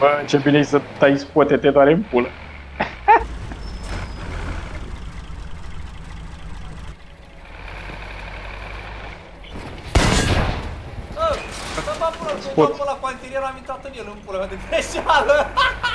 Bă, ce bine e să tai spote, te doare în pulă. Bă, bă, ce-i dau pe ăla cu anterior, am intrat în el în pula mea de greșeală.